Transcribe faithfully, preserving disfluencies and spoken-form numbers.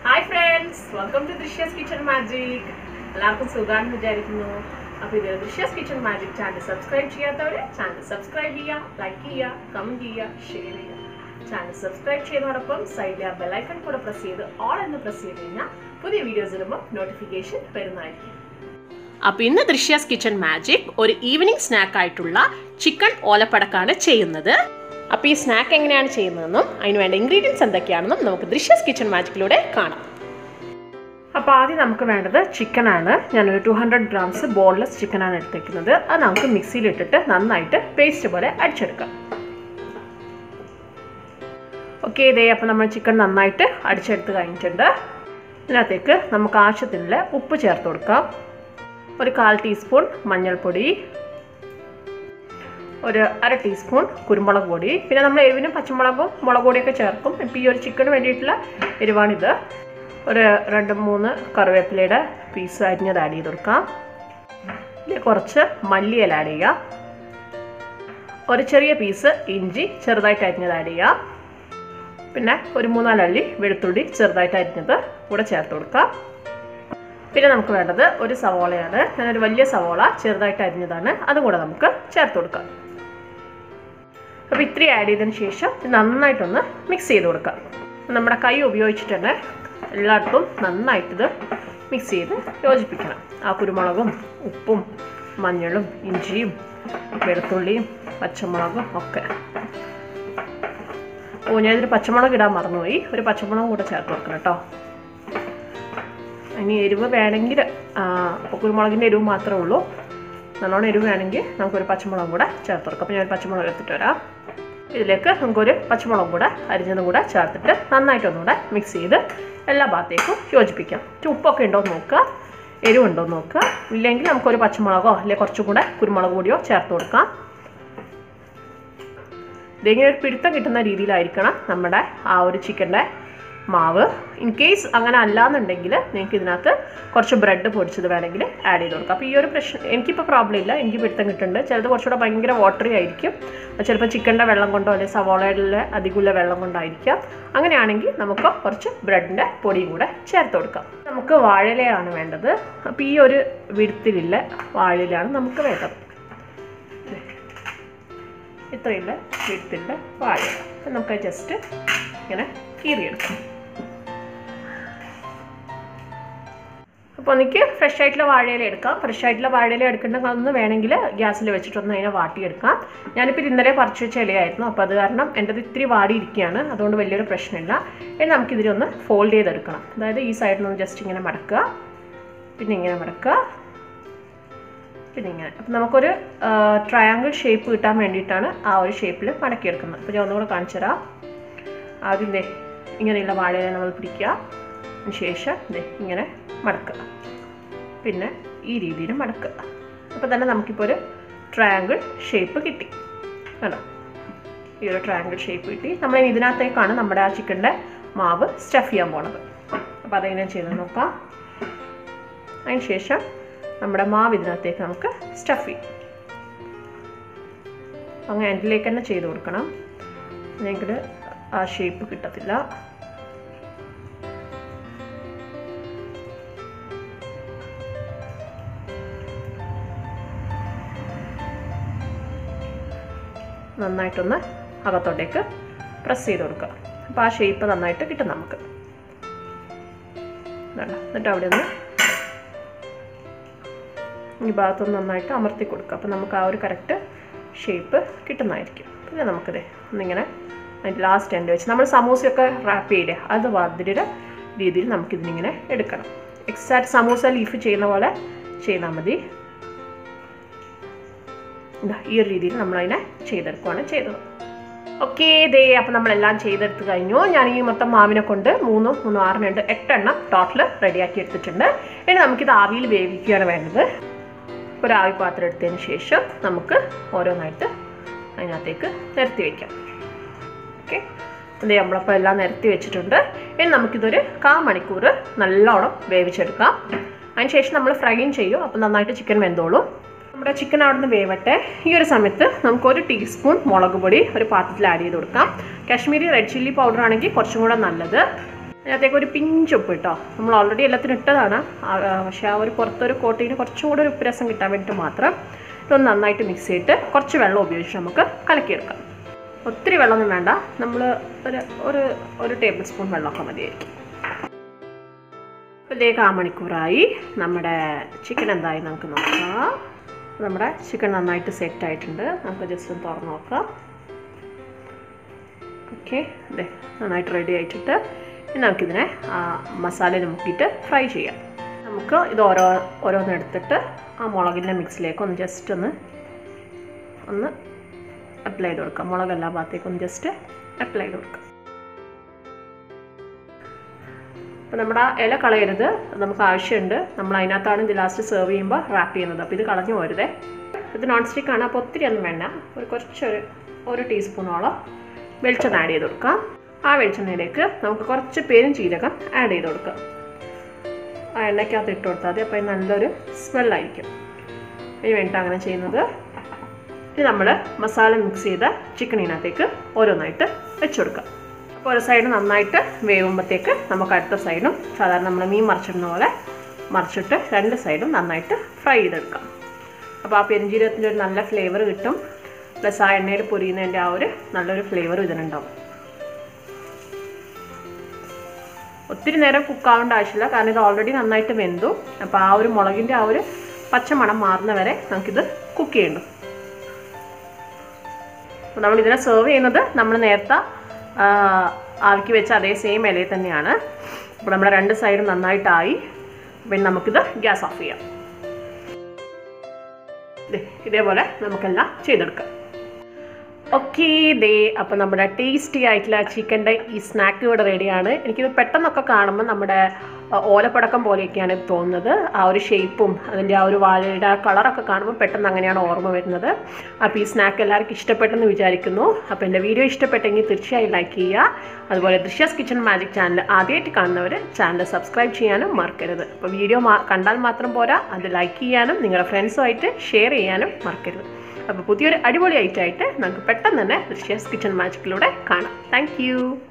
Hi friends, welcome to Drisha's Kitchen Magic. എല്ലാവർക്കും സുഖാണെന്ന് വിചാരിക്കുന്നു. അപ്പോൾ ഇത് Drisha's Kitchen Magic channel subscribe ചെയ്യാത്തവരെ ചാനൽ സബ്സ്ക്രൈബ് ചെയ്യുക, ലൈക്ക് ചെയ്യുക, കമന്റ് ചെയ്യുക, ഷെയർ ചെയ്യുക. ചാനൽ സബ്സ്ക്രൈബ് ചെയ്യുന്നതോടൊപ്പം സൈഡിലെ ആ ബെൽ ഐക്കൺ കൂടെ പ്രസ് ചെയ്ത് ഓൾ എന്ന് പ്രസ് ചെയ്ത് കഴിഞ്ഞാൽ പുതിയ വീഡിയോസ് ഇടുമ്പോൾ നോട്ടിഫിക്കേഷൻ വരുന്നതായിരിക്കും. അപ്പോൾ ഇന്ന് Drisha's Kitchen Magic ഒരു ഈവനിങ് സ്നാക്ക് ആയിട്ടുള്ള ചിക്കൻ ഓലപ്പടക്കാണ് ചെയ്യുന്നത്. അപ്പോൾ ഈ സ്നാക്ക് എങ്ങനെയാണ് ചെയ്യുന്നതെന്നും അതിന് വേണ്ട ഇൻഗ്രീഡിയൻസ് എന്തൊക്കെയാണെന്നും നമുക്ക് Drisha's Kitchen Magicലൂടെ കാണാം. അപ്പോൾ ആദ്യം നമുക്ക് വേണ്ടത് ചിക്കനാണ്. ഞാനൊരു ടു ഹൺഡ്രഡ് ഗ്രാംസ് ബോൺലെസ് ചിക്കനാണ് എടുത്തേക്കുന്നത്. അത് നമുക്ക് മിക്സിയിലിട്ടിട്ട് നന്നായിട്ട് പേസ്റ്റ് പോലെ അടിച്ചെടുക്കാം. ഓക്കെ, ഇതേ അപ്പോൾ നമ്മൾ ചിക്കൻ നന്നായിട്ട് അടിച്ചെടുത്ത് കഴിഞ്ഞിട്ടുണ്ട്. ഇതിനകത്തേക്ക് നമുക്ക് ആവശ്യത്തിനുള്ള ഉപ്പ് ചേർത്ത് കൊടുക്കാം. ഒരു കാൽ ടീസ്പൂൺ മഞ്ഞൾപ്പൊടി, ഒരു അര ടീസ്പൂൺ കുരുമുളക് പൊടി, പിന്നെ നമ്മൾ എരിവിനും പച്ചമുളകും മുളക് പൊടിയൊക്കെ ചേർക്കും. ഇപ്പോൾ ഈ ഒരു ചിക്കന് വേണ്ടിയിട്ടുള്ള എരിവാണിത്. ഒരു രണ്ട് മൂന്ന് കറിവേപ്പിലയുടെ പീസ് അരിഞ്ഞത് ആഡ് ചെയ്ത് കൊടുക്കാം. ഇതിൽ കുറച്ച് മല്ലിയില ആഡ് ചെയ്യാം. ഒരു ചെറിയ പീസ് ഇഞ്ചി ചെറുതായിട്ട് അരിഞ്ഞത് ആഡ് ചെയ്യാം. പിന്നെ ഒരു മൂന്നാലള്ളി വെളുത്തുള്ളി ചെറുതായിട്ട് അരിഞ്ഞത് കൂടെ ചേർത്ത് കൊടുക്കാം. പിന്നെ നമുക്ക് വേണ്ടത് ഒരു സവോളയാണ്. ഞാനൊരു വലിയ സവോള ചെറുതായിട്ട് അരിഞ്ഞതാണ്, അതും കൂടെ നമുക്ക് ചേർത്ത് കൊടുക്കാം. അപ്പോൾ ഇത്രയും ആഡ് ചെയ്തതിന് ശേഷം നന്നായിട്ടൊന്ന് മിക്സ് ചെയ്ത് കൊടുക്കാം. നമ്മുടെ കൈ ഉപയോഗിച്ചിട്ട് തന്നെ എല്ലായിടത്തും നന്നായിട്ടിത് മിക്സ് ചെയ്ത് യോജിപ്പിക്കണം. ആ കുരുമുളകും ഉപ്പും മഞ്ഞളും ഇഞ്ചിയും വെളുത്തുള്ളിയും പച്ചമുളകും ഒക്കെ. ഓ, ഞാനിതൊരു പച്ചമുളക് ഇടാൻ മറന്നുപോയി. ഒരു പച്ചമുളകും കൂടെ ചേർത്ത് കൊടുക്കണം കേട്ടോ. ഇനി എരിവ് വേണമെങ്കിൽ കുരുമുളകിൻ്റെ എരിവ് മാത്രമേ ഉള്ളൂ. നല്ലോണം എരിവ് വേണമെങ്കിൽ നമുക്കൊരു പച്ചമുളകും കൂടെ ചേർത്ത് കൊടുക്കാം. അപ്പോൾ ഞാനൊരു പച്ചമുളക് എടുത്തിട്ട് വരാം. ഇതിലേക്ക് നമുക്കൊരു പച്ചമുളകും കൂടെ അരിഞ്ഞതും കൂടെ ചേർത്തിട്ട് നന്നായിട്ടൊന്നുകൂടെ മിക്സ് ചെയ്ത് എല്ലാ ഭാഗത്തേക്കും യോജിപ്പിക്കാം. ഉപ്പൊക്കെ ഉണ്ടോ എന്ന് നോക്കുക, എരിവുണ്ടോ എന്ന് നോക്കുക. ഇല്ലെങ്കിൽ നമുക്കൊരു പച്ചമുളകോ അല്ലെങ്കിൽ കുറച്ചും കൂടെ കുരുമുളക് പൊടിയോ ചേർത്ത് കൊടുക്കാം. ഇതിങ്ങനെ ഒരു പിടുത്തം കിട്ടുന്ന രീതിയിലായിരിക്കണം നമ്മുടെ ആ ഒരു ചിക്കൻ്റെ മാവ്. ഇൻ കേസ് അങ്ങനെ അല്ലാന്നുണ്ടെങ്കിൽ നിങ്ങൾക്ക് ഇതിനകത്ത് കുറച്ച് ബ്രെഡ് പൊടിച്ചത് വേണമെങ്കിൽ ആഡ് ചെയ്ത് കൊടുക്കാം. അപ്പോൾ ഈ ഒരു പ്രശ്നം എനിക്കിപ്പോൾ പ്രോബ്ലം ഇല്ല, എനിക്ക് പിടുത്തം കിട്ടുന്നുണ്ട്. ചിലത് കുറച്ചുകൂടെ ഭയങ്കര വാട്ടറി ആയിരിക്കും. ചിലപ്പോൾ ചിക്കൻ്റെ വെള്ളം കൊണ്ടോ അല്ലെങ്കിൽ സവോളയുടെ അധികമുള്ള വെള്ളം കൊണ്ടായിരിക്കാം. അങ്ങനെയാണെങ്കിൽ നമുക്ക് കുറച്ച് ബ്രെഡിൻ്റെ പൊടിയും കൂടെ ചേർത്ത് കൊടുക്കാം. നമുക്ക് വാഴയിലയാണ് വേണ്ടത്. അപ്പോൾ ഈ ഒരു വിടുത്തിലുള്ള വാഴയിലാണ് നമുക്ക് വേണ്ടത്. ഇത്രയുള്ള വിടുത്തിൻ്റെ വാഴയില നമുക്ക് ജസ്റ്റ് ഇങ്ങനെ കീറിയെടുക്കാം. അപ്പോൾ എനിക്ക് ഫ്രഷ് ആയിട്ടുള്ള വാഴയില എടുക്കാം. ഫ്രഷ് ആയിട്ടുള്ള വാഴയില എടുക്കേണ്ടതൊന്ന് വേണമെങ്കിൽ ഗ്യാസിൽ വെച്ചിട്ടൊന്ന് അതിനെ വാട്ടിയെടുക്കാം. ഞാനിപ്പോൾ ഇന്നലെ പറിച്ചു വെച്ച ഇലയായിരുന്നു. അപ്പോൾ അത് കാരണം എൻ്റെ ഇത്തിരി വാടിയിരിക്കുകയാണ്. അതുകൊണ്ട് വലിയൊരു പ്രശ്നമില്ല. ഇനി നമുക്കിതിലൊന്ന് ഫോൾഡ് ചെയ്തെടുക്കണം. അതായത് ഈ സൈഡിൽ നിന്ന് ജസ്റ്റ് ഇങ്ങനെ മടക്കുക, പിന്നെ ഇങ്ങനെ മടക്കുക, പിന്നെ ഇങ്ങനെ. അപ്പം നമുക്കൊരു ട്രയാങ്കിൾ ഷേപ്പ് കിട്ടാൻ വേണ്ടിയിട്ടാണ് ആ ഒരു ഷേപ്പിൽ മടക്കിയെടുക്കുന്നത്. അപ്പോൾ ഞാൻ ഒന്നുകൂടെ കാണിച്ചു തരാം. ആദ്യം ദേ ഇങ്ങനെയുള്ള വാഴയില നമ്മൾ പിടിക്കുക, അതിന് ശേഷം ദേ ഇങ്ങനെ മടക്കുക, പിന്നെ ഈ രീതിയിൽ മടക്കുക. അപ്പോൾ തന്നെ നമുക്കിപ്പോൾ ഒരു ട്രയാങ്കിൾ ഷേപ്പ് കിട്ടി. കണ്ടോ, ഈ ഒരു ട്രയാങ്കിൾ ഷേപ്പ് കിട്ടി. നമ്മൾ ഇതിനകത്തേക്കാണ് നമ്മുടെ ആ ചിക്കൻ്റെ മാവ് സ്റ്റഫ് ചെയ്യാൻ പോണത്. അപ്പോൾ അതെങ്ങനെ ചെയ്ത് നോക്കാം. അതിന് ശേഷം നമ്മുടെ മാവ് ഇതിനകത്തേക്ക് നമുക്ക് സ്റ്റഫ് ചെയ്യും. അങ്ങനെ എൻഡിലേക്ക് തന്നെ ചെയ്ത് കൊടുക്കണം, അല്ലെങ്കിൽ ആ ഷേപ്പ് കിട്ടത്തില്ല. നന്നായിട്ടൊന്ന് അകത്തോട്ടേക്ക് പ്രസ് ചെയ്ത് കൊടുക്കുക. അപ്പോൾ ആ ഷേപ്പ് നന്നായിട്ട് കിട്ടും നമുക്ക്. എന്നിട്ട് അവിടെ ഒന്ന് ഈ ഭാഗത്തൊന്ന് നന്നായിട്ട് അമർത്തി കൊടുക്കുക. അപ്പോൾ നമുക്ക് ആ ഒരു കറക്റ്റ് ഷേപ്പ് കിട്ടുന്നതായിരിക്കും. പിന്നെ നമുക്കിത് ഒന്നിങ്ങനെ അതിൻ്റെ ലാസ്റ്റ് എൻഡ് വെച്ച് നമ്മൾ സമൂസയൊക്കെ റാപ്പ് ചെയ്യില്ലേ, അത് മാതിരിയുടെ രീതിയിൽ നമുക്കിതിനിങ്ങനെ എടുക്കണം. എക്സാക്റ്റ് സമൂസ ലീഫ് ചെയ്യുന്ന പോലെ ചെയ്താൽ മതി. ഈ ഒരു രീതിയിൽ നമ്മളതിനെ ചെയ്തെടുക്കുകയാണ് ചെയ്തത്. ഓക്കെ, ഇതേ അപ്പോൾ നമ്മളെല്ലാം ചെയ്തെടുത്ത് കഴിഞ്ഞു. ഞാൻ ഈ മൊത്തം മാവിനെ കൊണ്ട് മൂന്നും മൂന്നും ആറും രണ്ട് എട്ടെണ്ണം ടോട്ടൽ റെഡിയാക്കി എടുത്തിട്ടുണ്ട്. ഇനി നമുക്കിത് ആവിയിൽ വേവിക്കുകയാണ് വേണ്ടത്. ഒരു ആവി പാത്രം എടുത്തതിന് ശേഷം നമുക്ക് ഓരോന്നായിട്ട് അതിനകത്തേക്ക് നിരത്തി വയ്ക്കാം. ഓക്കെ, ഇതേ നമ്മളപ്പോൾ എല്ലാം നിരത്തി വെച്ചിട്ടുണ്ട്. ഇനി നമുക്കിതൊരു കാ മണിക്കൂർ നല്ലോണം വേവിച്ചെടുക്കാം. അതിന് ശേഷം നമ്മൾ ഫ്രൈയും ചെയ്യും. അപ്പോൾ നന്നായിട്ട് ചിക്കൻ വെന്തോളും. നമ്മുടെ ചിക്കൻ അവിടെ നിന്ന് വേവട്ടെ. ഈ ഒരു സമയത്ത് നമുക്കൊരു ടീസ്പൂൺ മുളക് പൊടി ഒരു പാത്രത്തിൽ ആഡ് ചെയ്ത് കൊടുക്കാം. കാശ്മീരി റെഡ് ചില്ലി പൗഡർ ആണെങ്കിൽ കുറച്ചും കൂടെ നല്ലത്. അതിനകത്തേക്ക് ഒരു പിഞ്ച് ഉപ്പ് ഇട്ടോ. നമ്മൾ ഓൾറെഡി എല്ലാത്തിനും ഇട്ടതാണ്, പക്ഷേ ആ ഒരു പുറത്തൊരു കോട്ടിന് കുറച്ചും കൂടെ ഒരു ഉപ്പ് രസം കിട്ടാൻ വേണ്ടിയിട്ട് മാത്രം ഇതൊന്ന് നന്നായിട്ട് മിക്സ് ചെയ്തിട്ട് കുറച്ച് വെള്ളം ഉപയോഗിച്ച് നമുക്ക് കലക്കിയെടുക്കാം. ഒത്തിരി വെള്ളമൊന്നും വേണ്ട, നമ്മൾ ഒരു ഒരു ഒരു ടേബിൾ സ്പൂൺ വെള്ളമൊക്കെ മതിയായിരിക്കും. അപ്പോൾ ഇതേ കാ മണിക്കൂറായി. നമ്മുടെ ചിക്കൻ എന്തായി നമുക്ക് നോക്കാം. നമ്മുടെ ചിക്കൻ നന്നായിട്ട് സെറ്റ് ആയിട്ടുണ്ട്. നമുക്ക് ജസ്റ്റ് ഒന്ന് തുറന്ന് നോക്കാം. ഓക്കെ, അതെ നന്നായിട്ട് റെഡി ആയിട്ടിട്ട് ഇനി നമുക്കിതിനെ മസാലയിൽ മുക്കിയിട്ട് ഫ്രൈ ചെയ്യാം. നമുക്ക് ഇത് ഓരോ ഓരോന്ന് എടുത്തിട്ട് ആ മുളകിൻ്റെ മിക്സിലേക്ക് ഒന്ന് ജസ്റ്റ് ഒന്ന് ഒന്ന് അപ്ലൈ ചെയ്ത് കൊടുക്കാം. മുളക് എല്ലാ ഭാഗത്തേക്കും ഒന്ന് ജസ്റ്റ് അപ്ലൈ ചെയ്ത് കൊടുക്കാം. അപ്പോൾ നമ്മുടെ ഇല കളയരുത്, നമുക്ക് ആവശ്യമുണ്ട്. നമ്മൾ അതിനകത്താണ് ഇത് ലാസ്റ്റ് സെർവ് ചെയ്യുമ്പോൾ റാപ്പ് ചെയ്യുന്നത്. അപ്പോൾ ഇത് കളഞ്ഞു പോരുതേ. ഇത് നോൺ സ്റ്റിക്കാണ്, അപ്പോൾ ഒത്തിരി ഒന്നും വേണ്ട. ഒരു കുറച്ചൊരു ഒരു ടീസ്പൂണോളം വെളിച്ചെണ്ണ ആഡ് ചെയ്ത് കൊടുക്കാം. ആ വെളിച്ചെണ്ണയിലേക്ക് നമുക്ക് കുറച്ച് പേരും ജീരകം ആഡ് ചെയ്ത് കൊടുക്കാം. ആ എണ്ണയ്ക്കകത്ത് ഇട്ട് കൊടുത്താൽ മതി, അപ്പോൾ നല്ലൊരു സ്മെല്ലായിരിക്കും. അതിന് വേണ്ടിയിട്ട് അങ്ങനെ ചെയ്യുന്നത്. ഇനി നമ്മൾ മസാല മിക്സ് ചെയ്ത ചിക്കനിനകത്തേക്ക് ഓരോന്നായിട്ട് വെച്ച് കൊടുക്കാം. അപ്പോൾ ഒരു സൈഡ് നന്നായിട്ട് വേവുമ്പോഴത്തേക്ക് നമുക്ക് അടുത്ത സൈഡും സാധാരണ നമ്മൾ മീൻ മറിച്ചിടുന്ന പോലെ മറിച്ചിട്ട് രണ്ട് സൈഡും നന്നായിട്ട് ഫ്രൈ ചെയ്തെടുക്കാം. അപ്പോൾ ആ പെരുംജീരകത്തിൻ്റെ ഒരു നല്ല ഫ്ലേവർ കിട്ടും. പ്ലസ് ആ എണ്ണയിൽ പൊരിയുന്നതിൻ്റെ ആ ഒരു നല്ലൊരു ഫ്ലേവർ ഇതിനുണ്ടാവും. ഒത്തിരി നേരം കുക്കാവേണ്ട ആവശ്യമില്ല, കാരണം ഇത് ഓൾറെഡി നന്നായിട്ട് വെന്തു. അപ്പോൾ ആ ഒരു മുളകിൻ്റെ ആ ഒരു പച്ചമണം മാറുന്ന വരെ നമുക്കിത് കുക്ക് ചെയ്യണം. അപ്പോൾ നമ്മളിതിനെ സെർവ് ചെയ്യുന്നത് നമ്മൾ നേരത്തെ ആക്കി വെച്ച അതേ സെയിം ഇലയിൽ തന്നെയാണ്. അപ്പോൾ നമ്മുടെ രണ്ട് സൈഡും നന്നായിട്ടായി. പിന്നെ നമുക്കിത് ഗ്യാസ് ഓഫ് ചെയ്യാം. ഇതേപോലെ നമുക്കെല്ലാം ചെയ്തെടുക്കാം. ഓക്കെ, ദേ അപ്പോൾ നമ്മുടെ ടേസ്റ്റി ആയിട്ടുള്ള ചിക്കൻ്റെ ഈ സ്നാക്ക് ഇവിടെ റെഡിയാണ്. എനിക്കിത് പെട്ടെന്നൊക്കെ കാണുമ്പോൾ നമ്മുടെ ഓലപ്പടക്കം പോലെയൊക്കെയാണ് ഇത് തോന്നുന്നത്. ആ ഒരു ഷേപ്പും അതിൻ്റെ ആ ഒരു വാഴയുടെ ആ കളറൊക്കെ കാണുമ്പോൾ പെട്ടെന്ന് അങ്ങനെയാണ് ഓർമ്മ വരുന്നത്. അപ്പോൾ ഈ സ്നാക്ക് എല്ലാവർക്കും ഇഷ്ടപ്പെട്ടെന്ന് വിചാരിക്കുന്നു. അപ്പോൾ എൻ്റെ വീഡിയോ ഇഷ്ടപ്പെട്ടെങ്കിൽ തീർച്ചയായും ലൈക്ക് ചെയ്യുക. അതുപോലെ ദൃശ്യാസ് കിച്ചൺ മാജിക് ചാനൽ ആദ്യമായിട്ട് കാണുന്നവർ ചാനൽ സബ്സ്ക്രൈബ് ചെയ്യാനും മറക്കരുത്. അപ്പോൾ വീഡിയോ കണ്ടാൽ മാത്രം പോരാ, അത് ലൈക്ക് ചെയ്യാനും നിങ്ങളുടെ ഫ്രണ്ട്സുമായിട്ട് ഷെയർ ചെയ്യാനും മറക്കരുത്. അപ്പോൾ പുതിയൊരു അടിപൊളി ഐറ്റമായിട്ട് നമുക്ക് പെട്ടെന്ന് തന്നെ ദൃശ്യാസ് കിച്ചൺ മാജിക്കിലൂടെ കാണാം. താങ്ക്